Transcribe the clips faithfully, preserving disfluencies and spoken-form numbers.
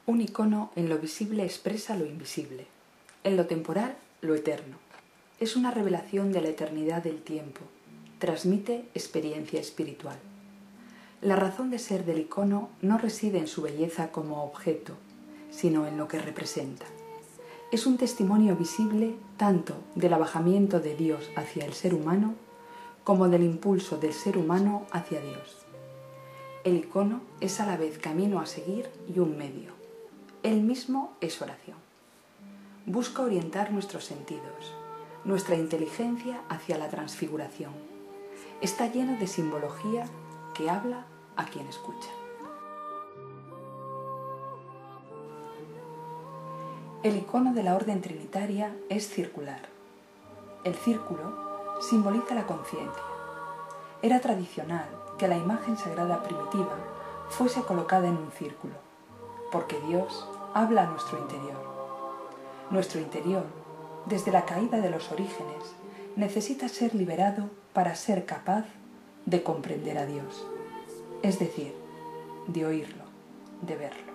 Un icono en lo visible expresa lo invisible, en lo temporal lo eterno. Es una revelación de la eternidad del tiempo, transmite experiencia espiritual. La razón de ser del icono no reside en su belleza como objeto, sino en lo que representa. Es un testimonio visible tanto del abajamiento de Dios hacia el ser humano como del impulso del ser humano hacia Dios. El icono es a la vez camino a seguir y un medio. Él mismo es oración. Busca orientar nuestros sentidos, nuestra inteligencia hacia la transfiguración. Está lleno de simbología que habla a quien escucha. El icono de la orden trinitaria es circular. El círculo simboliza la conciencia. Era tradicional que la imagen sagrada primitiva fuese colocada en un círculo, porque Dios habla a nuestro interior. Nuestro interior, desde la caída de los orígenes, necesita ser liberado para ser capaz de comprender a Dios, es decir, de oírlo, de verlo.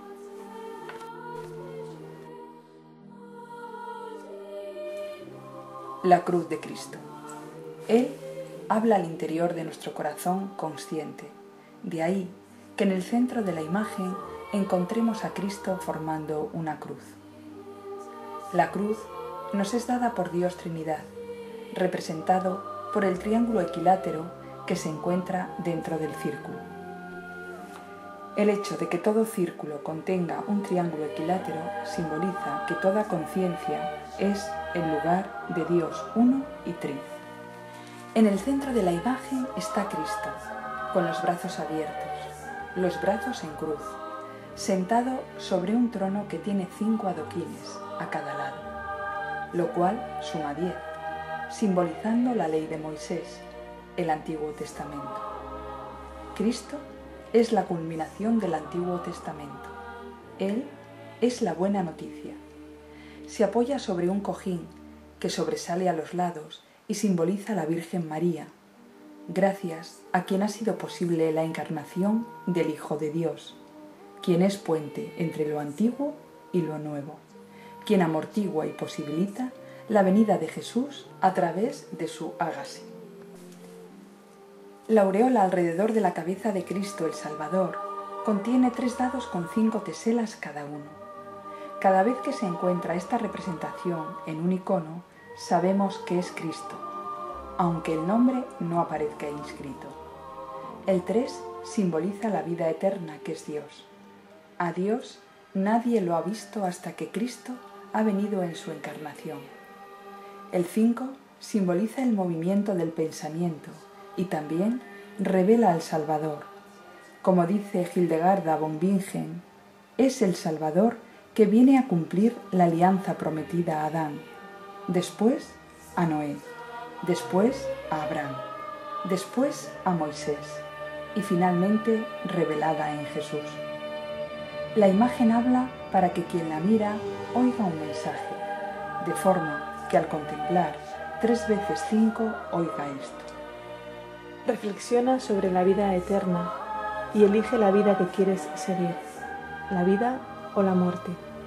La cruz de Cristo. Él habla al interior de nuestro corazón consciente. De ahí que en el centro de la imagen encontremos a Cristo formando una cruz. La cruz nos es dada por Dios Trinidad, representado por el triángulo equilátero que se encuentra dentro del círculo. El hecho de que todo círculo contenga un triángulo equilátero simboliza que toda conciencia es el lugar de Dios uno y tri. En el centro de la imagen está Cristo, con los brazos abiertos, los brazos en cruz, sentado sobre un trono que tiene cinco adoquines a cada lado, lo cual suma diez, simbolizando la ley de Moisés, el Antiguo Testamento. Cristo es la culminación del Antiguo Testamento. Él es la buena noticia. Se apoya sobre un cojín que sobresale a los lados y simboliza a la Virgen María, gracias a quien ha sido posible la encarnación del Hijo de Dios, quien es puente entre lo antiguo y lo nuevo, quien amortigua y posibilita la venida de Jesús a través de su hágase. La aureola alrededor de la cabeza de Cristo el Salvador contiene tres dados con cinco teselas cada uno. Cada vez que se encuentra esta representación en un icono, sabemos que es Cristo, aunque el nombre no aparezca inscrito. El tres simboliza la vida eterna que es Dios. A Dios nadie lo ha visto hasta que Cristo ha venido en su encarnación. El cinco simboliza el movimiento del pensamiento y también revela al Salvador. Como dice Hildegarda von Bingen, es el Salvador que viene a cumplir la alianza prometida a Adán, después a Noé, después a Abraham, después a Moisés y finalmente revelada en Jesús. La imagen habla para que quien la mira oiga un mensaje, de forma que al contemplar tres veces cinco oiga esto. Reflexiona sobre la vida eterna y elige la vida que quieres seguir, la vida o la muerte.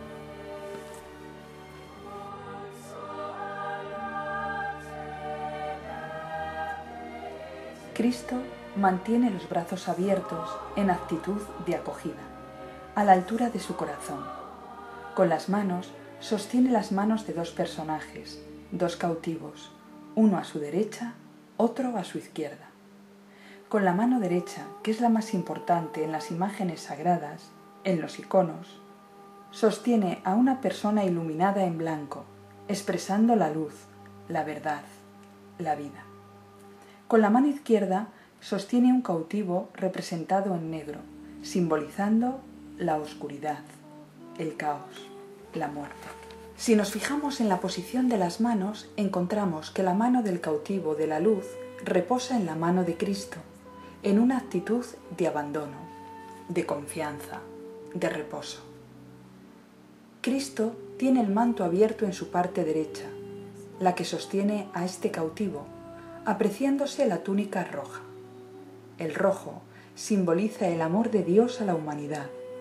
Cristo mantiene los brazos abiertos en actitud de acogida, a la altura de su corazón. Con las manos sostiene las manos de dos personajes, dos cautivos, uno a su derecha, otro a su izquierda. Con la mano derecha, que es la más importante en las imágenes sagradas, en los iconos, sostiene a una persona iluminada en blanco, expresando la luz, la verdad, la vida. Con la mano izquierda sostiene un cautivo representado en negro, simbolizando la oscuridad, el caos, la muerte. Si nos fijamos en la posición de las manos, encontramos que la mano del cautivo de la luz reposa en la mano de Cristo, en una actitud de abandono, de confianza, de reposo. Cristo tiene el manto abierto en su parte derecha, la que sostiene a este cautivo, apreciándose la túnica roja. El rojo simboliza el amor de Dios a la humanidad,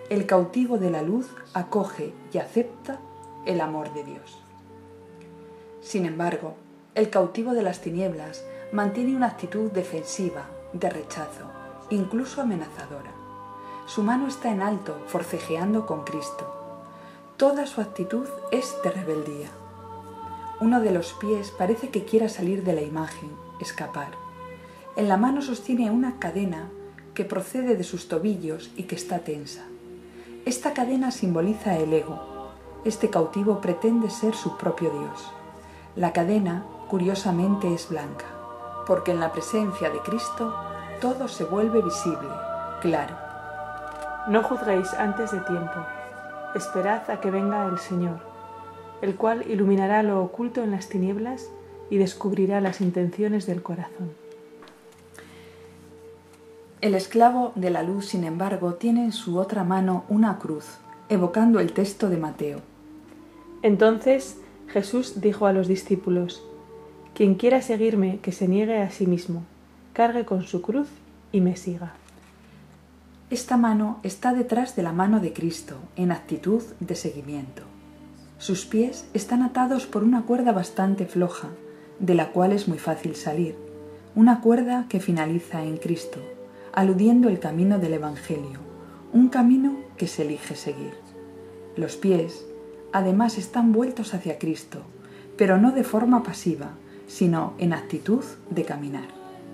el cautivo de la luz acoge y acepta el amor de Dios. Sin embargo, el cautivo de las tinieblas mantiene una actitud defensiva, de rechazo, incluso amenazadora. Su mano está en alto, forcejeando con Cristo. Toda su actitud es de rebeldía. Uno de los pies parece que quiera salir de la imagen, escapar. En la mano sostiene una cadena que procede de sus tobillos y que está tensa. Esta cadena simboliza el ego. Este cautivo pretende ser su propio Dios. La cadena, curiosamente, es blanca, porque en la presencia de Cristo todo se vuelve visible, claro. No juzguéis antes de tiempo. Esperad a que venga el Señor, el cual iluminará lo oculto en las tinieblas y descubrirá las intenciones del corazón. El esclavo de la luz, sin embargo, tiene en su otra mano una cruz, evocando el texto de Mateo. Entonces Jesús dijo a los discípulos: Quien quiera seguirme, que se niegue a sí mismo, cargue con su cruz y me siga. Esta mano está detrás de la mano de Cristo, en actitud de seguimiento. Sus pies están atados por una cuerda bastante floja, de la cual es muy fácil salir, una cuerda que finaliza en Cristo, aludiendo el camino del Evangelio, un camino que se elige seguir. Los pies, además, están vueltos hacia Cristo, pero no de forma pasiva, sino en actitud de caminar.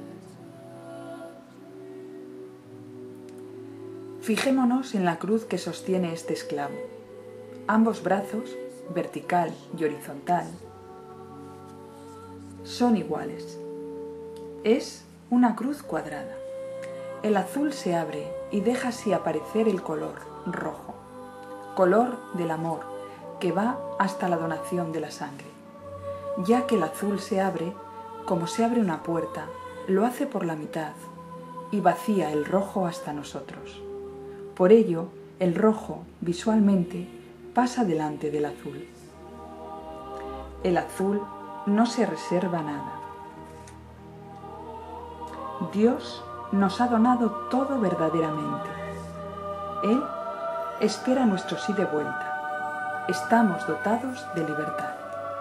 Fijémonos en la cruz que sostiene este esclavo. Ambos brazos, vertical y horizontal, son iguales. Es una cruz cuadrada. El azul se abre y deja así aparecer el color rojo, color del amor, que va hasta la donación de la sangre. Ya que el azul se abre, como se abre una puerta, lo hace por la mitad y vacía el rojo hasta nosotros. Por ello, el rojo, visualmente, pasa delante del azul. El azul no se reserva nada. Dios nos ha donado todo verdaderamente. Él espera nuestro sí de vuelta. Estamos dotados de libertad.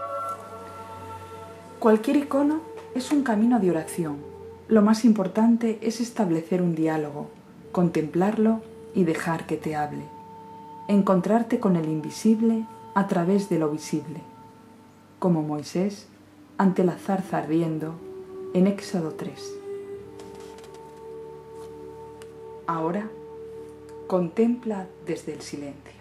Cualquier icono es un camino de oración. Lo más importante es establecer un diálogo, contemplarlo y dejar que te hable. Encontrarte con el invisible a través de lo visible, como Moisés ante la zarza ardiendo en Éxodo tres. Ahora, contempla desde el silencio.